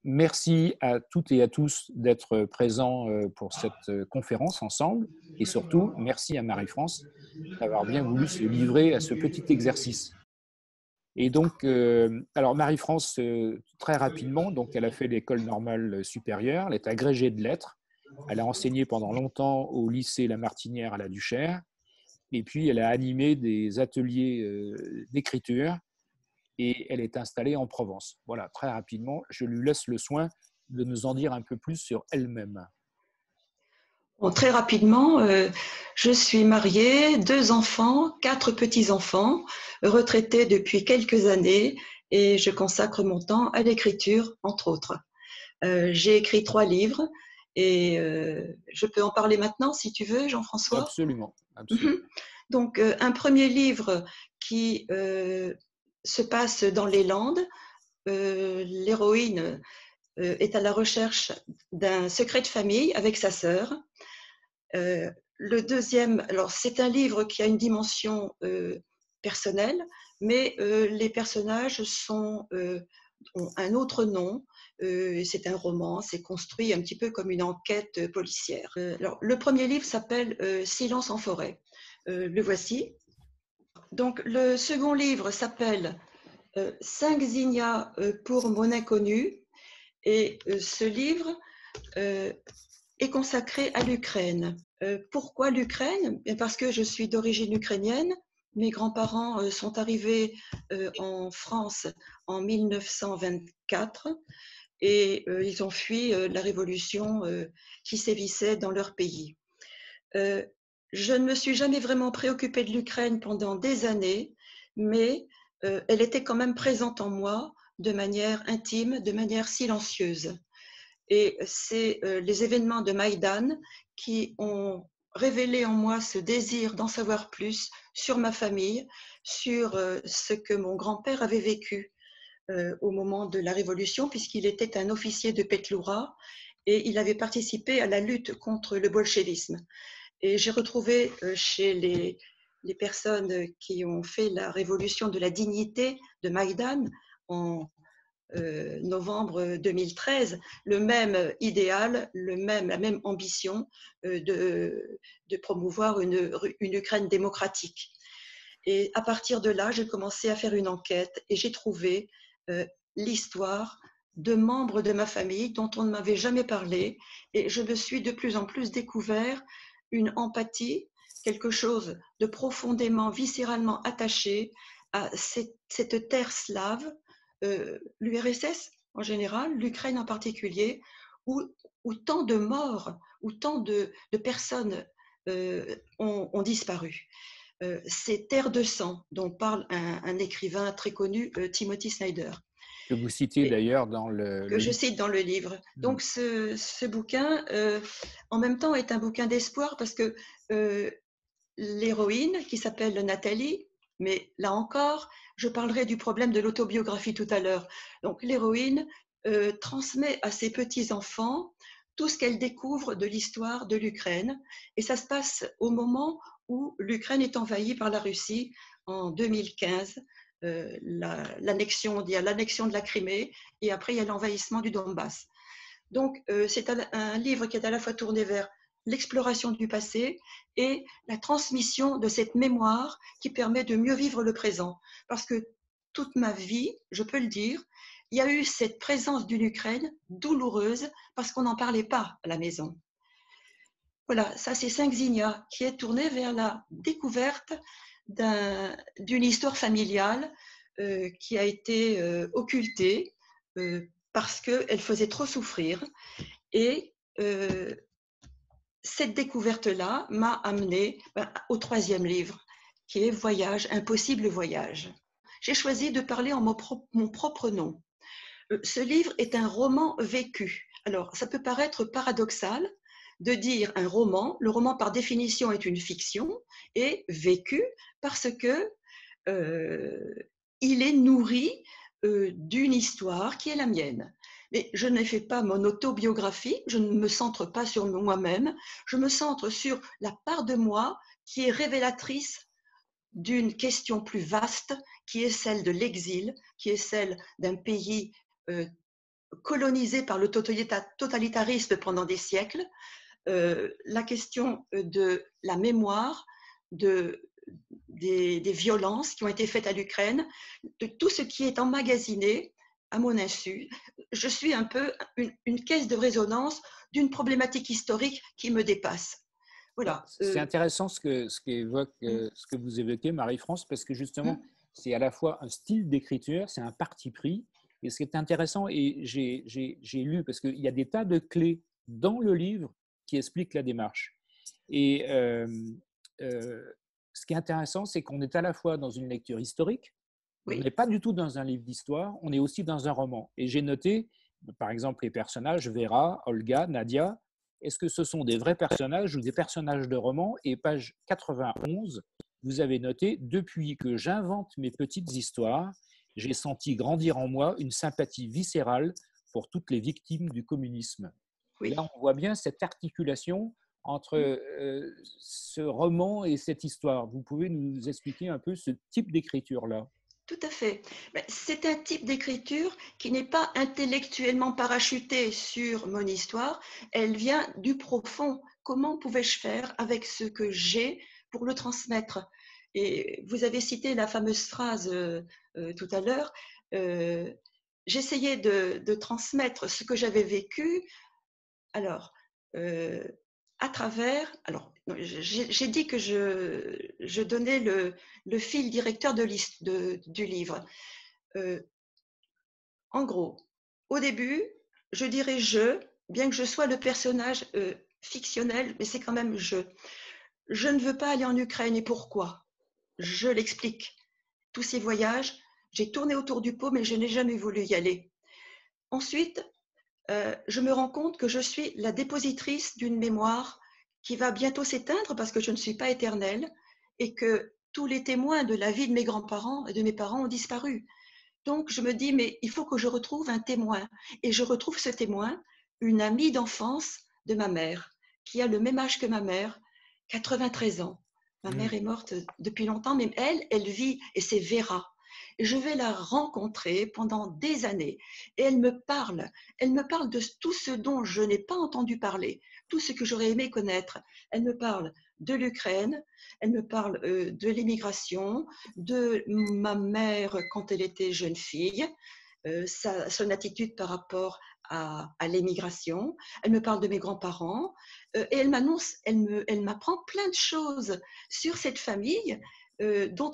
merci à toutes et à tous d'être présents pour cette conférence ensemble. Et surtout, merci à Marie-France d'avoir bien voulu se livrer à ce petit exercice. Et donc, alors Marie-France, très rapidement, donc elle a fait l'école normale supérieure, elle est agrégée de lettres, elle a enseigné pendant longtemps au lycée La Martinière à La Duchère, et puis elle a animé des ateliers d'écriture, et elle est installée en Provence. Voilà, très rapidement, je lui laisse le soin de nous en dire un peu plus sur elle-même. Bon, très rapidement, je suis mariée, 2 enfants, 4 petits-enfants, retraitée depuis quelques années et je consacre mon temps à l'écriture, entre autres. J'ai écrit 3 livres et je peux en parler maintenant si tu veux, Jean-François. Absolument, absolument. Donc, un premier livre qui se passe dans les Landes. L'héroïne est à la recherche d'un secret de famille avec sa sœur. Le deuxième, alors c'est un livre qui a une dimension personnelle, mais les personnages ont un autre nom. C'est un roman, c'est construit un petit peu comme une enquête policière. Alors, le premier livre s'appelle Silence en forêt. Le voici. Donc, le second livre s'appelle 5 zinnias pour mon inconnu. Et ce livre est consacré à l'Ukraine. Pourquoi l'Ukraine? Parce que je suis d'origine ukrainienne. Mes grands-parents sont arrivés en France en 1924 et ils ont fui la révolution qui sévissait dans leur pays. Je ne me suis jamais vraiment préoccupée de l'Ukraine pendant des années, mais elle était quand même présente en moi de manière intime, de manière silencieuse. Et c'est les événements de Maïdan qui ont révélé en moi ce désir d'en savoir plus sur ma famille, sur ce que mon grand-père avait vécu au moment de la Révolution, puisqu'il était un officier de Petloura et il avait participé à la lutte contre le bolchevisme. Et j'ai retrouvé chez les personnes qui ont fait la révolution de la dignité de Maïdan en novembre 2013, le même idéal, la même ambition de promouvoir une Ukraine démocratique. Et à partir de là, j'ai commencé à faire une enquête et j'ai trouvé l'histoire de membres de ma famille dont on ne m'avait jamais parlé. Et je me suis de plus en plus découvert une empathie, quelque chose de profondément, viscéralement attaché à cette terre slave, l'URSS en général, l'Ukraine en particulier, où tant de morts, où tant de personnes ont disparu. Ces terres de sang dont parle un écrivain très connu, Timothy Snyder. Que vous citez d'ailleurs dans que je cite dans le livre. Donc ce bouquin, en même temps, est un bouquin d'espoir parce que l'héroïne, qui s'appelle Nathalie, mais là encore, je parlerai du problème de l'autobiographie tout à l'heure. Donc l'héroïne transmet à ses petits-enfants tout ce qu'elle découvre de l'histoire de l'Ukraine. Et ça se passe au moment où l'Ukraine est envahie par la Russie en 2015. Il y a l'annexion de la Crimée et après il y a l'envahissement du Donbass. Donc c'est un livre qui est à la fois tourné vers l'exploration du passé et la transmission de cette mémoire qui permet de mieux vivre le présent. Parce que toute ma vie, je peux le dire, il y a eu cette présence d'une Ukraine douloureuse parce qu'on n'en parlait pas à la maison. Voilà, ça c'est 5 zinnias qui est tourné vers la découverte d'une histoire familiale qui a été occultée parce qu'elle faisait trop souffrir. Et cette découverte-là m'a amenée au 3e livre, qui est Voyage, impossible voyage. J'ai choisi de parler en mon propre nom. Ce livre est un roman vécu. Alors, ça peut paraître paradoxal de dire un roman. Le roman, par définition, est une fiction et vécu parce que il est nourri d'une histoire qui est la mienne. Mais je ne fais pas mon autobiographie, je ne me centre pas sur moi-même, je me centre sur la part de moi qui est révélatrice d'une question plus vaste, qui est celle de l'exil, qui est celle d'un pays colonisés par le totalitarisme pendant des siècles, la question de la mémoire, des violences qui ont été faites à l'Ukraine, de tout ce qui est emmagasiné à mon insu. Je suis un peu une caisse de résonance d'une problématique historique qui me dépasse. Voilà. C'est intéressant ce que vous évoquez, Marie-France, parce que justement, c'est à la fois un style d'écriture, c'est un parti pris. Et ce qui est intéressant, et j'ai lu, parce qu'il y a des tas de clés dans le livre qui expliquent la démarche. Et ce qui est intéressant, c'est qu'on est à la fois dans une lecture historique, on n'est pas du tout dans un livre d'histoire, on est aussi dans un roman. Et j'ai noté, par exemple, les personnages, Vera, Olga, Nadia, est-ce que ce sont des vrais personnages ou des personnages de roman? Et page 91, vous avez noté, depuis que j'invente mes petites histoires, j'ai senti grandir en moi une sympathie viscérale pour toutes les victimes du communisme. Oui. Là, on voit bien cette articulation entre ce roman et cette histoire. Vous pouvez nous expliquer un peu ce type d'écriture-là? Tout à fait. C'est un type d'écriture qui n'est pas intellectuellement parachutée sur mon histoire, elle vient du profond. Comment pouvais-je faire avec ce que j'ai pour le transmettre? Et vous avez cité la fameuse phrase tout à l'heure, j'essayais de transmettre ce que j'avais vécu. Alors, à travers, alors j'ai dit que je donnais le fil directeur du livre. En gros, au début, je dirais je, bien que je sois le personnage fictionnel, mais c'est quand même je. Je ne veux pas aller en Ukraine et pourquoi? Je l'explique. Tous ces voyages, j'ai tourné autour du pot, mais je n'ai jamais voulu y aller. Ensuite, je me rends compte que je suis la dépositrice d'une mémoire qui va bientôt s'éteindre parce que je ne suis pas éternelle et que tous les témoins de la vie de mes grands-parents et de mes parents ont disparu. Donc, je me dis, mais il faut que je retrouve un témoin. Et je retrouve ce témoin, une amie d'enfance de ma mère, qui a le même âge que ma mère, 93 ans. Ma mère est morte depuis longtemps, mais elle vit, et c'est Vera. Et je vais la rencontrer pendant des années. Et elle me parle de tout ce dont je n'ai pas entendu parler, tout ce que j'aurais aimé connaître. Elle me parle de l'Ukraine, elle me parle de l'immigration, de ma mère quand elle était jeune fille, son attitude par rapport à l'émigration. Elle me parle de mes grands-parents et elle m'apprend plein de choses sur cette famille dont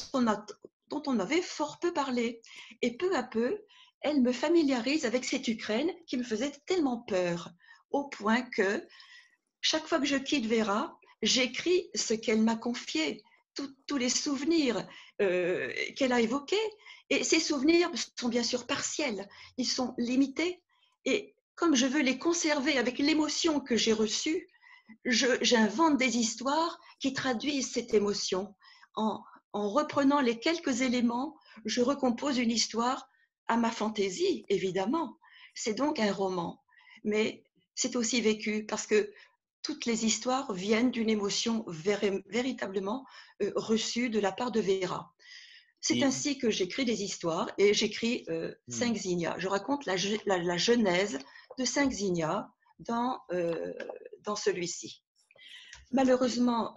on avait fort peu parlé. Et peu à peu, elle me familiarise avec cette Ukraine qui me faisait tellement peur, au point que chaque fois que je quitte Vera, j'écris ce qu'elle m'a confié, tous les souvenirs qu'elle a évoqués. Et ces souvenirs sont bien sûr partiels, ils sont limités. Et comme je veux les conserver avec l'émotion que j'ai reçue, j'invente des histoires qui traduisent cette émotion. En reprenant les quelques éléments, je recompose une histoire à ma fantaisie, évidemment. C'est donc un roman. Mais c'est aussi vécu parce que toutes les histoires viennent d'une émotion véritablement reçue de la part de Vera. C'est ainsi que j'écris des histoires et j'écris Cinq Zinnia. Je raconte la genèse de Cinq Zinnia dans celui-ci. Malheureusement,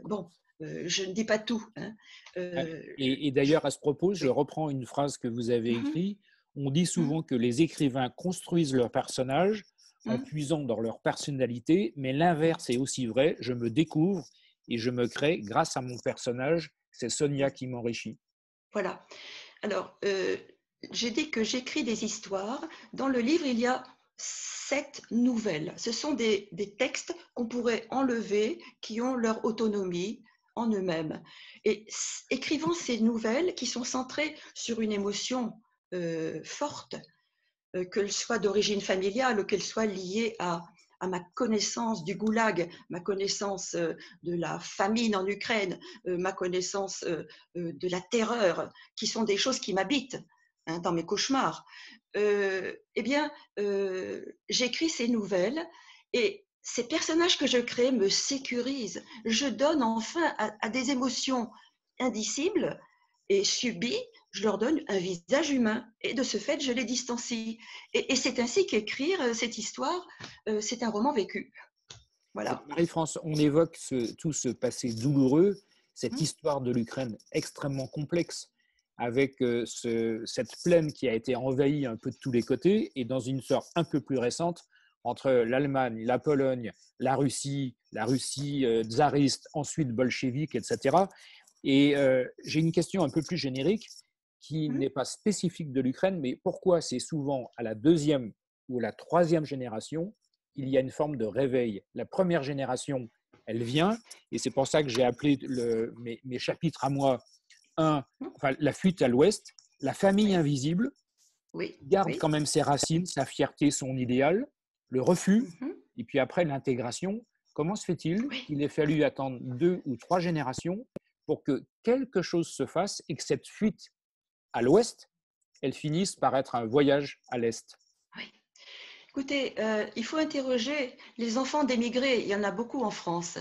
je ne dis pas tout. Hein. Et d'ailleurs, à ce propos, je reprends une phrase que vous avez écrite. On dit souvent que les écrivains construisent leurs personnages en puisant dans leur personnalité, mais l'inverse est aussi vrai. Je me découvre et je me crée grâce à mon personnage. C'est Sonia qui m'enrichit. Voilà. Alors, j'ai dit que j'écris des histoires. Dans le livre, il y a 7 nouvelles. Ce sont des textes qu'on pourrait enlever, qui ont leur autonomie en eux-mêmes. Et écrivant ces nouvelles qui sont centrées sur une émotion forte, qu'elle soit d'origine familiale ou qu'elle soit liée à ma connaissance du goulag, ma connaissance de la famine en Ukraine, ma connaissance de la terreur, qui sont des choses qui m'habitent dans mes cauchemars, j'écris ces nouvelles et ces personnages que je crée me sécurisent. Je donne enfin à des émotions indicibles et subies je leur donne un visage humain. Et de ce fait, je les distancie. Et c'est ainsi qu'écrire cette histoire, c'est un roman vécu. Voilà. Marie-France, on évoque tout ce passé douloureux, cette Hum, histoire de l'Ukraine extrêmement complexe, avec cette plaine qui a été envahie un peu de tous les côtés, et dans une histoire un peu plus récente, entre l'Allemagne, la Pologne, la Russie tsariste, ensuite bolchevique, etc. Et j'ai une question un peu plus générique, qui hum, n'est pas spécifique de l'Ukraine, mais pourquoi c'est souvent à la deuxième ou la troisième génération il y a une forme de réveil. La première génération, elle vient, et c'est pour ça que j'ai appelé mes chapitres à moi, hum. enfin, la fuite à l'ouest, la famille Oui, invisible, oui, garde oui. quand même ses racines, sa fierté, son idéal, le refus, Mhm. et puis après l'intégration. Comment se fait-il Oui. qu'il ait fallu attendre 2 ou 3 générations pour que quelque chose se fasse et que cette fuite à l'ouest, elle finisse par être un voyage à l'est? Oui. Écoutez, il faut interroger les enfants d'émigrés. Il y en a beaucoup en France.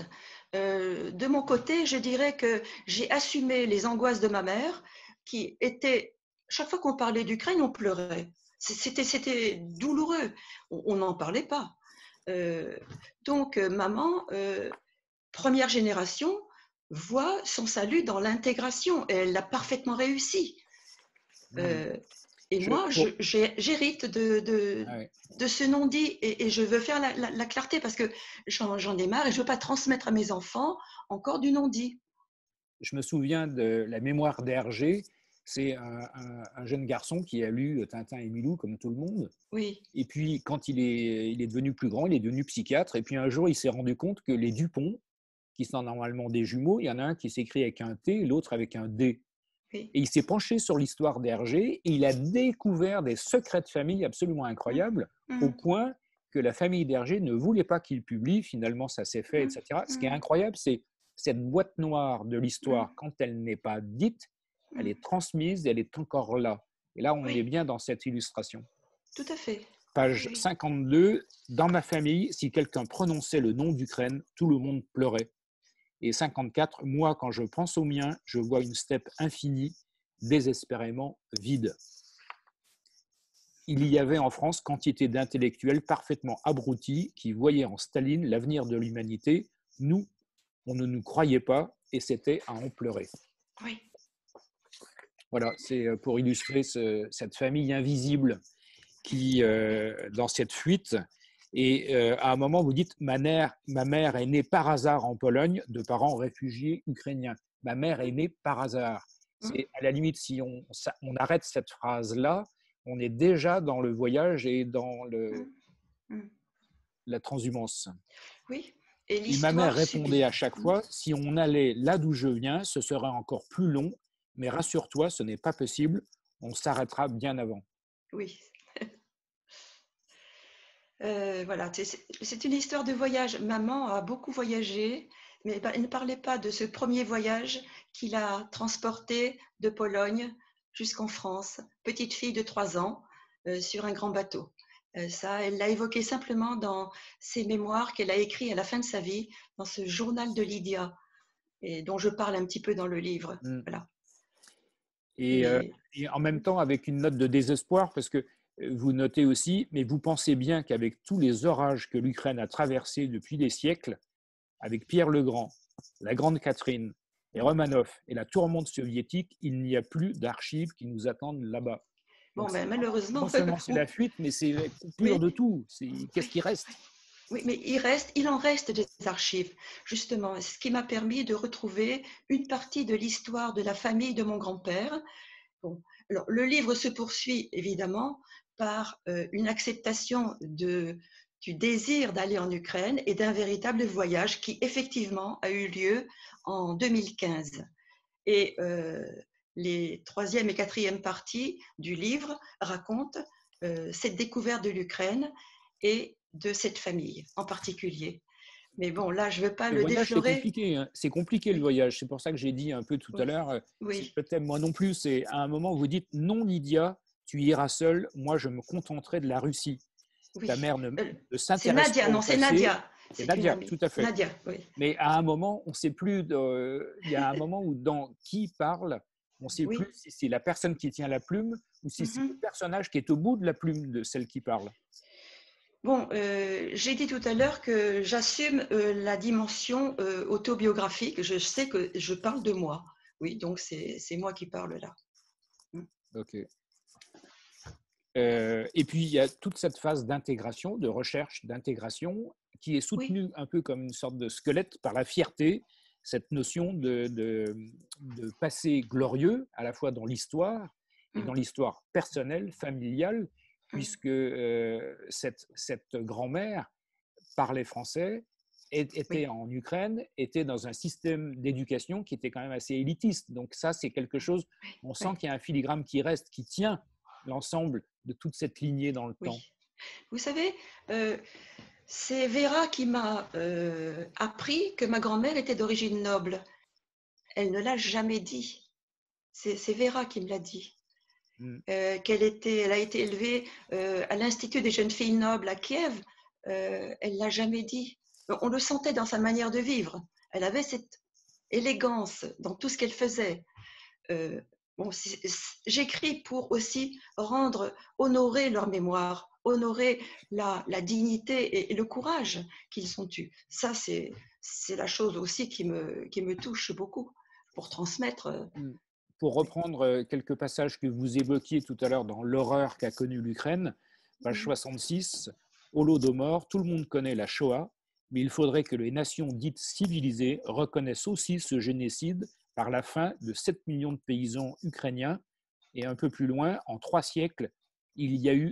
De mon côté, je dirais que j'ai assumé les angoisses de ma mère, qui était, chaque fois qu'on parlait d'Ukraine, on pleurait. C'était douloureux. On n'en parlait pas. Euh, donc, maman, première génération, voit son salut dans l'intégration et elle l'a parfaitement réussi. Hmm. Euh, et Je, moi, pour, j'hérite ah ouais. de ce non-dit et je veux faire la clarté parce que j'en ai marre et je ne veux pas transmettre à mes enfants encore du non-dit. Je me souviens de la mémoire d'Hergé. C'est un jeune garçon qui a lu Tintin et Milou comme tout le monde. Oui, Et puis, quand il est devenu plus grand, il est devenu psychiatre. Et puis un jour, il s'est rendu compte que les Dupont, qui sont normalement des jumeaux, il y en a un qui s'écrit avec un T, l'autre avec un D. oui. Et il s'est penché sur l'histoire d'Hergé et il a découvert des secrets de famille absolument Mmh, incroyables, au mmh, point que la famille d'Hergé ne voulait pas qu'il publie. Finalement, ça s'est fait, mmh, etc. Ce qui est mmh, incroyable, c'est cette boîte noire de mmh, l'histoire, quand elle n'est pas dite, elle mmh. est transmise, elle est encore là. Et là, on est Oui, bien dans cette illustration. tout à fait. Oui, Page oui. 52, dans ma famille, si quelqu'un prononçait le nom d'Ukraine, tout le monde pleurait. Et 54, moi, quand je pense au mien, je vois une steppe infinie, désespérément vide. Il y avait en France quantité d'intellectuels parfaitement abrutis qui voyaient en Staline l'avenir de l'humanité. Nous, on ne nous croyait pas et c'était à en pleurer. Oui, Voilà, c'est pour illustrer cette famille invisible qui, dans cette fuite, et à un moment, vous dites, ma mère est née par hasard en Pologne de parents réfugiés ukrainiens. Ma mère est née par hasard. mmh, C'est à la limite, si on arrête cette phrase-là, on est déjà dans le voyage et dans mmh, mmh. la transhumance. Oui. Et Et ma mère l'histoire répondait à subit. chaque Mmh. fois, si on allait là d'où je viens, ce serait encore plus long, mais rassure-toi, ce n'est pas possible, on s'arrêtera bien avant. Oui. Voilà, c'est une histoire de voyage. Maman a beaucoup voyagé, mais elle ne parlait pas de ce premier voyage qui l'a transportée de Pologne jusqu'en France, petite fille de 3 ans, sur un grand bateau. Ça, elle l'a évoqué simplement dans ses mémoires qu'elle a écrits à la fin de sa vie, dans ce journal de Lydia, et dont je parle un petit peu dans le livre. Mm. Voilà. Et, Mais et en même temps, avec une note de désespoir, parce que vous notez aussi, mais vous pensez bien qu'avec tous les orages que l'Ukraine a traversés depuis des siècles, avec Pierre le Grand, la Grande Catherine, et Romanov et la tourmente soviétique, il n'y a plus d'archives qui nous attendent là-bas. bon, Donc ben, non malheureusement, seulement c'est la fuite, mais c'est la coupure oui, de tout. Qu'est-ce oui. qui reste? Oui, mais il en reste des archives, justement, ce qui m'a permis de retrouver une partie de l'histoire de la famille de mon grand-père. Bon, alors, le livre se poursuit évidemment par une acceptation du désir d'aller en Ukraine et d'un véritable voyage qui effectivement a eu lieu en 2015. Et les troisième et quatrième parties du livre racontent cette découverte de l'Ukraine et de cette famille en particulier. Mais bon, là, je ne veux pas Le le voyage, c'est déflorer. compliqué, hein. C'est compliqué le Oui, voyage. C'est pour ça que j'ai dit un peu tout à oui, l'heure, c'est oui, le thème moi non plus. C'est à un moment, vous dites, non, Lydia, tu iras seule. Moi, je me contenterai de la Russie. Ta oui. mère ne C'est s'intéresse Nadia, pas au non, c'est passé. Nadia. C'est C'est une Nadia, amie. tout à fait. Nadia, oui. Mais à un moment, on ne sait plus. Il y a un moment où dans qui parle. On ne sait Oui. plus si c'est la personne qui tient la plume ou si c'est le Mhm. personnage qui est au bout de la plume de celle qui parle. Bon, j'ai dit tout à l'heure que j'assume la dimension autobiographique. Je sais que je parle de moi. Oui, donc c'est moi qui parle là. Ok. Et puis, il y a toute cette phase d'intégration, de recherche d'intégration, qui est Oui. soutenue un peu comme une sorte de squelette par la fierté, cette notion de passé glorieux, à la fois dans l'histoire et dans Mm. l'histoire personnelle, familiale, Mm. puisque cette grand-mère parlait français, était Oui. en Ukraine, était dans un système d'éducation qui était quand même assez élitiste. Donc ça, c'est quelque chose, on Oui. sent qu'il y a un filigrane qui reste, qui tient l'ensemble de toute cette lignée dans le temps. Oui. Vous savez, euh, c'est Vera qui m'a appris que ma grand-mère était d'origine noble. Elle ne l'a jamais dit. C'est Vera qui me l'a dit. Mm. Elle a été élevée à l'Institut des jeunes filles nobles à Kiev. Elle l'a jamais dit. On le sentait dans sa manière de vivre. Elle avait cette élégance dans tout ce qu'elle faisait. Euh, bon, j'écris pour aussi honorer leur mémoire, honorer la dignité et le courage qu'ils ont eu. Ça, c'est la chose aussi qui me touche beaucoup pour transmettre. Mm. Pour Oui. reprendre quelques passages que vous évoquiez tout à l'heure dans l'horreur qu'a connue l'Ukraine, page Mhm. 66, Holodomor, tout le monde connaît la Shoah, mais il faudrait que les nations dites civilisées reconnaissent aussi ce génocide par la fin de 7 millions de paysans ukrainiens. Et un peu plus loin, en 3 siècles, il y a eu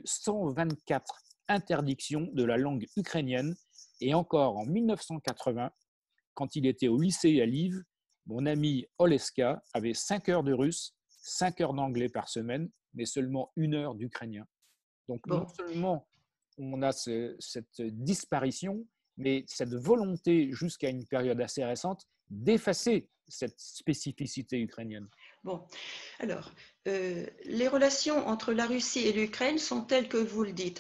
124 interdictions de la langue ukrainienne. Et encore en 1980, quand il était au lycée à Lviv, mon ami Oleska avait 5 heures de russe, 5 heures d'anglais par semaine, mais seulement 1 heure d'ukrainien. Donc non Bon, seulement on a cette disparition, mais cette volonté jusqu'à une période assez récente d'effacer cette spécificité ukrainienne. bon. Alors, les relations entre la Russie et l'Ukraine sont telles que vous le dites.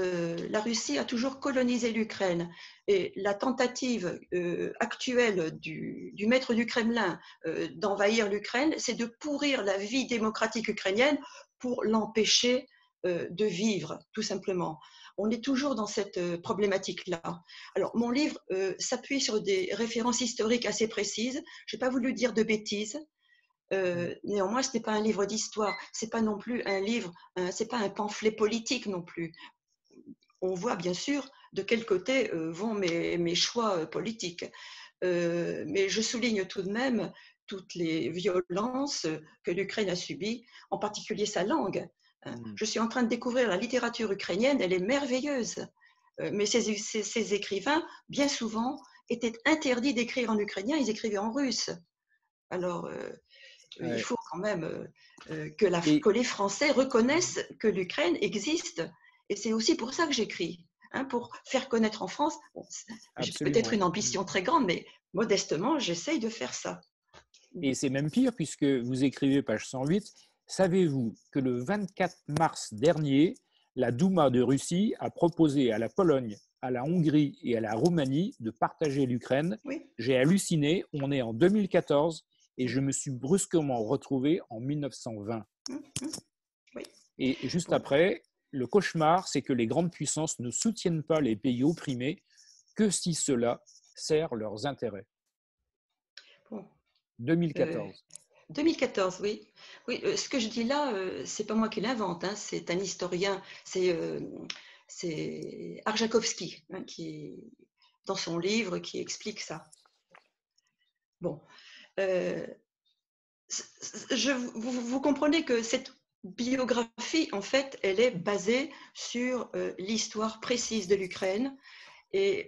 La Russie a toujours colonisé l'Ukraine et la tentative actuelle du maître du Kremlin d'envahir l'Ukraine, c'est de pourrir la vie démocratique ukrainienne pour l'empêcher de vivre, tout simplement. On est toujours dans cette problématique-là. Alors, mon livre s'appuie sur des références historiques assez précises. Je n'ai pas voulu dire de bêtises. Néanmoins, ce n'est pas un livre d'histoire, c'est pas non plus un livre, c'est pas un pamphlet politique non plus. On voit bien sûr de quel côté vont mes choix politiques, mais je souligne tout de même toutes les violences que l'Ukraine a subies, en particulier sa langue. Mm. Je suis en train de découvrir la littérature ukrainienne, elle est merveilleuse, mais ces écrivains, bien souvent, étaient interdits d'écrire en ukrainien, ils écrivaient en russe. Alors, il Ouais. faut quand même Et que les Français reconnaissent que l'Ukraine existe. Et c'est aussi pour ça que j'écris, hein, pour faire connaître en France. Bon, j'ai peut-être absolument. une ambition très grande, mais modestement, j'essaye de faire ça. Et c'est même pire puisque vous écrivez page 108, savez-vous que le 24 mars dernier, la Douma de Russie a proposé à la Pologne, à la Hongrie et à la Roumanie de partager l'Ukraine. Oui, J'ai halluciné, on est en 2014 et je oui, me suis brusquement retrouvé en 1920. oui. Et juste Bon, après, le cauchemar, c'est que les grandes puissances ne soutiennent pas les pays opprimés que si cela sert leurs intérêts. bon. 2014. 2014, oui. Oui, ce que je dis là, c'est pas moi qui l'invente, hein, c'est un historien, c'est Arjakovski, hein, dans son livre, qui explique ça. Bon, euh, vous comprenez que cette biographie, en fait, elle est basée sur l'histoire précise de l'Ukraine. Et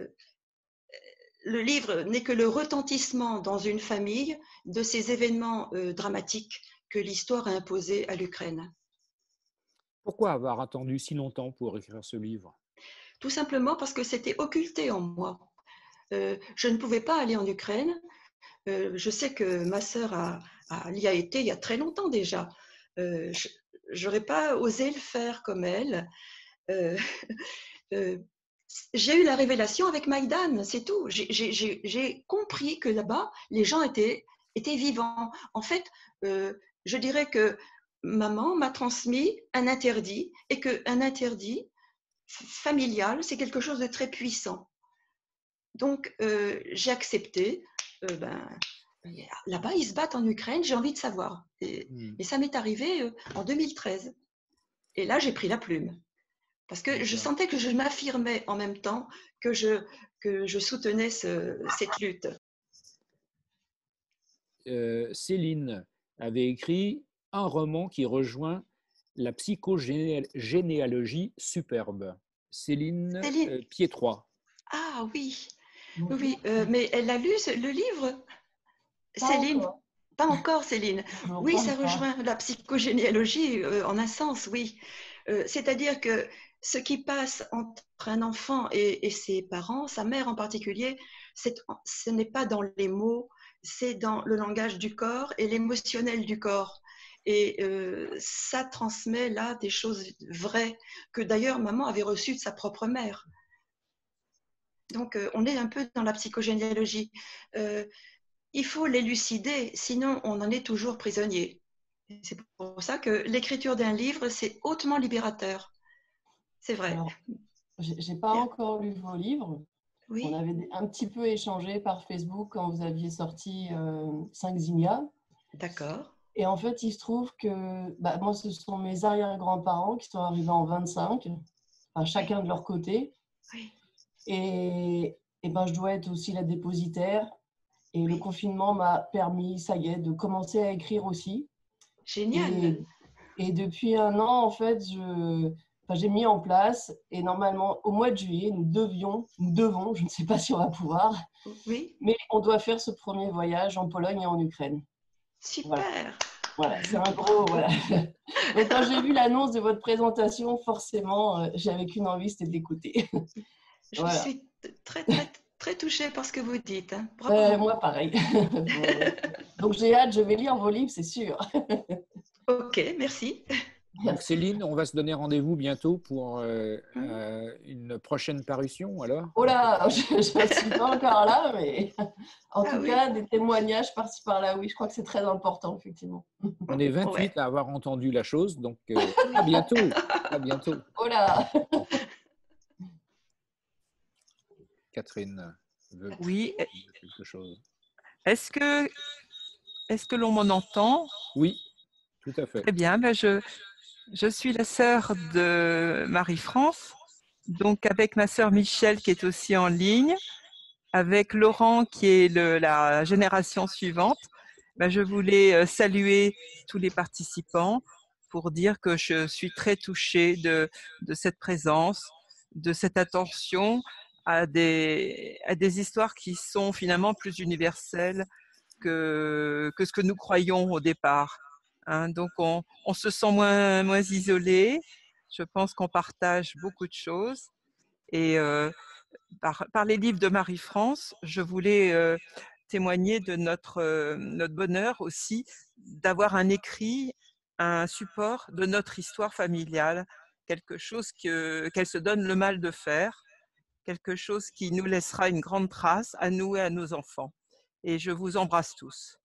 le livre n'est que le retentissement dans une famille de ces événements dramatiques que l'histoire a imposés à l'Ukraine. Pourquoi avoir attendu si longtemps pour écrire ce livre? Tout simplement parce que c'était occulté en moi. Je ne pouvais pas aller en Ukraine. Je sais que ma sœur y a été il y a très longtemps déjà. Je n'aurais pas osé le faire comme elle. Euh, euh, j'ai eu la révélation avec Maïdan, c'est tout. J'ai compris que là-bas, les gens étaient était vivant. En fait, je dirais que maman m'a transmis un interdit et qu'un interdit familial, c'est quelque chose de très puissant. Donc, j'ai accepté. Là-bas, ils se battent en Ukraine, j'ai envie de savoir. Et ça m'est arrivé en 2013. Et là, j'ai pris la plume. Parce que je sentais que je m'affirmais en même temps que je soutenais cette lutte. Céline avait écrit un roman qui rejoint la psychogénéalogie superbe. Céline Piétroy. Ah oui, oui, mais elle a lu le livre, Céline? Pas encore, Céline. Oui, ça rejoint la psychogénéalogie en un sens, oui. C'est-à-dire que ce qui passe entre un enfant et ses parents, sa mère en particulier, ce n'est pas dans les mots, c'est dans le langage du corps et l'émotionnel du corps. Et ça transmet là des choses vraies que d'ailleurs maman avait reçues de sa propre mère. Donc on est un peu dans la psychogénéalogie. Il faut l'élucider, sinon on en est toujours prisonnier. C'est pour ça que l'écriture d'un livre, c'est hautement libérateur. C'est vrai. Alors, j'ai pas encore lu vos livres. Oui. On avait un petit peu échangé par Facebook quand vous aviez sorti 5 Zinnia. D'accord. Et en fait, il se trouve que moi, ce sont mes arrière-grands-parents qui sont arrivés en 25, enfin, chacun de leur côté. Oui. Et je dois être aussi la dépositaire. Et le confinement m'a permis, ça y est, de commencer à écrire aussi. Génial. Et depuis un an, en fait, j'ai mis en place, et normalement, au mois de juillet, nous devons, je ne sais pas si on va pouvoir, oui. Mais on doit faire ce premier voyage en Pologne et en Ukraine. Super. Voilà, c'est un gros... Voilà. Donc, quand j'ai vu l'annonce de votre présentation, forcément, j'avais qu'une envie, c'était d'écouter. Je suis très, très, très touchée par ce que vous dites. Hein. Bravo. Moi, pareil. Donc, j'ai hâte, je vais lire vos livres, c'est sûr. Ok, merci. Donc Céline, on va se donner rendez-vous bientôt pour une prochaine parution, alors? Oh là, je ne suis pas encore là, mais en tout cas, des témoignages par-ci par-là, oui, je crois que c'est très important, effectivement. On est 28 à avoir entendu la chose, donc à bientôt. À bientôt. Oh là. Catherine veut oui. quelque chose. Est-ce que l'on m'en entend? Oui, tout à fait. Très bien. Je suis la sœur de Marie-France, donc avec ma sœur Michel qui est aussi en ligne, avec Laurent qui est la génération suivante. Je voulais saluer tous les participants pour dire que je suis très touchée de cette présence, de cette attention à des histoires qui sont finalement plus universelles que ce que nous croyons au départ. Hein, donc, on se sent moins isolé. Je pense qu'on partage beaucoup de choses. Et par les livres de Marie-France, je voulais témoigner de notre bonheur aussi d'avoir un écrit, un support de notre histoire familiale, quelque chose qu'elle se donne le mal de faire, quelque chose qui nous laissera une grande trace à nous et à nos enfants. Et je vous embrasse tous.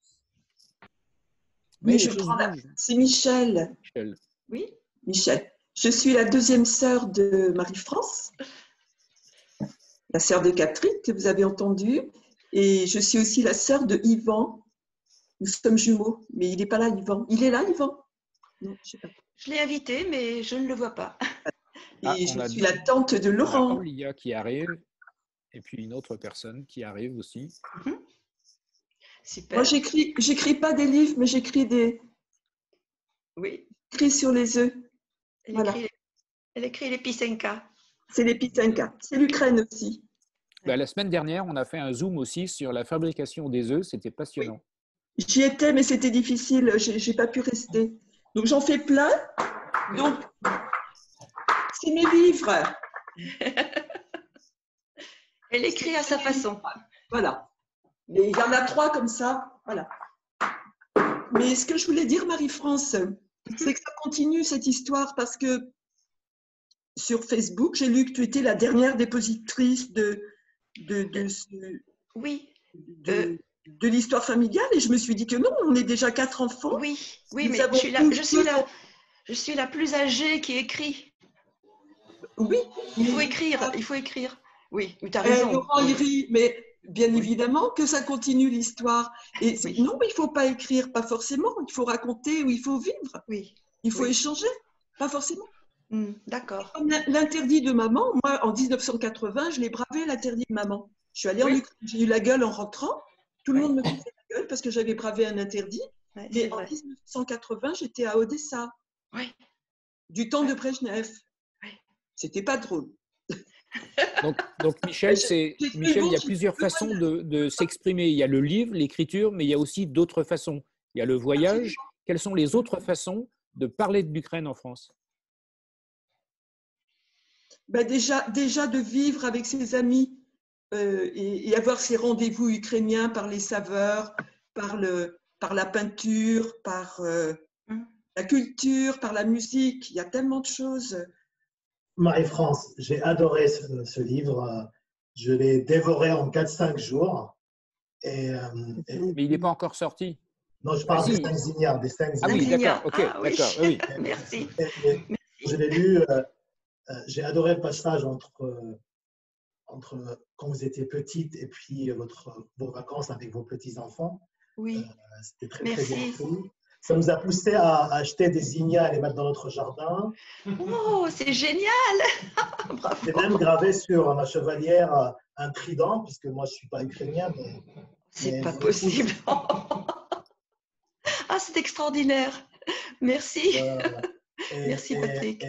Oui, c'est Michel. Oui, Michel. Je suis la deuxième sœur de Marie-France, la sœur de Catherine que vous avez entendue, et je suis aussi la sœur de Yvan. Nous sommes jumeaux, mais il n'est pas là, Yvan. Il est là, Yvan? Non, je sais pas. Je l'ai invité, mais je ne le vois pas. Et je suis la tante de Laurent. Aulia qui arrive, et puis une autre personne qui arrive aussi. Super. Moi, j'écris pas des livres, mais j'écris des... Oui. J'écris sur les œufs. Elle écrit les pisenka. C'est les pisenka. C'est l'Ukraine aussi. La semaine dernière, on a fait un Zoom aussi sur la fabrication des œufs. C'était passionnant. Oui. J'y étais, mais c'était difficile. Je n'ai pas pu rester. Donc, j'en fais plein. Donc, c'est mes livres. Elle écrit à sa façon. Voilà. Mais il y en a 3 comme ça. Voilà. Mais ce que je voulais dire, Marie-France, c'est que ça continue cette histoire parce que sur Facebook, j'ai lu que tu étais la dernière dépositrice de oui. de l'histoire familiale et je me suis dit que non, on est déjà 4 enfants. Oui, oui, Nous mais avons je suis la plus âgée qui écrit. Oui. Il faut écrire, il faut écrire. Oui, tu as raison. Laurent, il rit, mais bien évidemment que ça continue l'histoire. Et Oui. non, il ne faut pas écrire, pas forcément. Il faut raconter ou il faut vivre. Oui. Il faut Oui. échanger, pas forcément. D'accord. Comme l'interdit de maman, moi, en 1980, je l'ai bravé, l'interdit de maman. Je suis allée en Ukraine, j'ai eu la gueule en rentrant. Tout le monde me faisait la gueule parce que j'avais bravé un interdit. Ouais, mais en 1980, j'étais à Odessa, du temps de Brejnev. C'était pas drôle. Donc Michel, il y a plusieurs façons de s'exprimer. Il y a le livre, l'écriture, mais il y a aussi d'autres façons. Il y a le voyage. Quelles sont les autres façons de parler de l'Ukraine en France? Ben déjà de vivre avec ses amis et avoir ces rendez-vous ukrainiens par les saveurs, par la peinture, par la culture, par la musique. Il y a tellement de choses. Marie-France, j'ai adoré ce livre. Je l'ai dévoré en 4-5 jours. Mais il n'est pas encore sorti. Non, je parle des 5 Zignards. Ah oui, d'accord. Ok, oui. d'accord. Oui. Merci. Je l'ai lu. J'ai adoré le passage entre quand vous étiez petite et puis vos vacances avec vos petits-enfants. Oui. C'était très, très bien fait. Ça nous a poussé à acheter des zinnias et les mettre dans notre jardin. Oh, c'est génial! J'ai même gravé sur ma chevalière un trident, puisque moi je ne suis pas ukrainien. C'est pas possible. Ah, c'est extraordinaire. Merci. Merci, Patrick.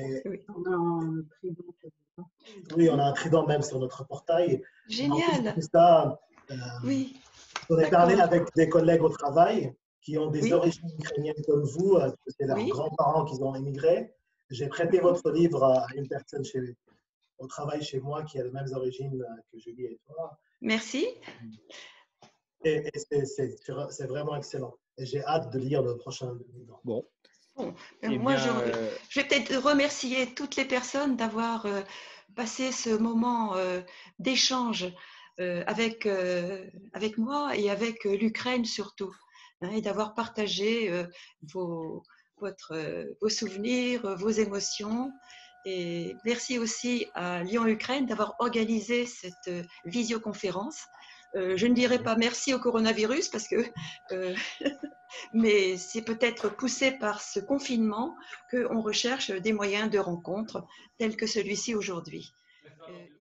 Oui, on a un trident même sur notre portail. Génial. En plus de ça, oui. On a parlé avec des collègues au travail qui ont des oui. origines ukrainiennes comme vous, c'est leurs grands-parents qui ont émigré. J'ai prêté votre livre à une personne au travail chez moi qui a les mêmes origines que Julie et toi. Merci. Et c'est vraiment excellent. Et j'ai hâte de lire le prochain livre. Bon. Moi, je vais peut-être remercier toutes les personnes d'avoir passé ce moment d'échange avec moi et avec l'Ukraine surtout, et d'avoir partagé vos souvenirs, vos émotions. Et merci aussi à Lyon-Ukraine d'avoir organisé cette visioconférence. Je ne dirais pas merci au coronavirus parce que, mais c'est peut-être poussé par ce confinement qu'on recherche des moyens de rencontre tels que celui-ci aujourd'hui.